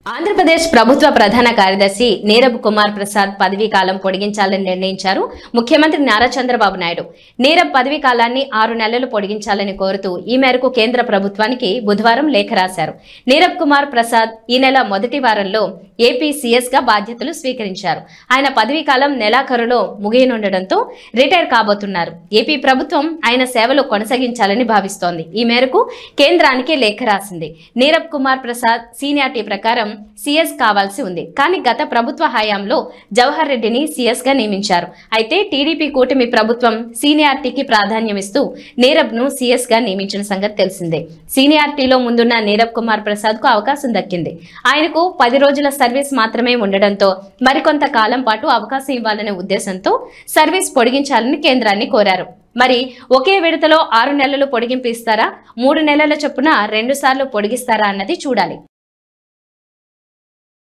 ఆంధ్రప్రదేశ్ ప్రభుత్వ ప్రధాన కార్యదర్శి నీరబ్ కుమార్ ప్రసాద్ పదవీ కాలం పొడిగించాలని నిర్ణయించారు ముఖ్యమంత్రి నారా చంద్రబాబు నాయుడు. నీరబ్ పదవీ కాలాన్ని 6 నెలలు పొడిగించాలని కోరుతూ ఈ మేరకు కేంద్ర ప్రభుత్వానికి బుధవారం లేఖ రాశారు. నీరబ్ కుమార్ ప్రసాద్ ఈ నెల మొదటి వారంలో ఏపీ సీఎస్ గా బాధ్యతలు స్వీకరించారు. ఆయన పదవీ కాలం నెలాఖరులో ముగియనుండటంతో రిటైర్ కాబోతున్నారు. ఏపీ ప్రభుత్వం ఆయన సేవలు కొనసాగించాలని భావిస్తోంది. ఈ మేరకు కేంద్రానికి లేఖ రాసింది. నీరబ్ కుమార్ ప్రసాద్ సీనియారిటీ ప్రకారం సీఎస్ కావాల్సి ఉంది. కానీ గత ప్రభుత్వ హయాంలో జవహర్ రెడ్డిని సీఎస్ గా నియమించారు. అయితే టీడీపీ కూటమి ప్రభుత్వం సీనియారిటీకి ప్రాధాన్యమిస్తూ నీరబ్ ను సీఎస్ గా నియమించిన సంగతి తెలిసిందే. సీనియారిటీలో ముందున్న నీరబ్ కుమార్ ప్రసాద్ కు అవకాశం దక్కింది. ఆయనకు 10 రోజుల సర్వీస్ మాత్రమే ఉండడంతో మరికొంత కాలం పాటు అవకాశం ఇవ్వాలనే ఉద్దేశంతో సర్వీస్ పొడిగించాలని కేంద్రాన్ని కోరారు. మరి ఒకే విడతలో 6 నెలలు పొడిగింపు ఇస్తారా, 3 నెలల చొప్పున 2 సార్లు పొడిగిస్తారా అన్నది చూడాలి.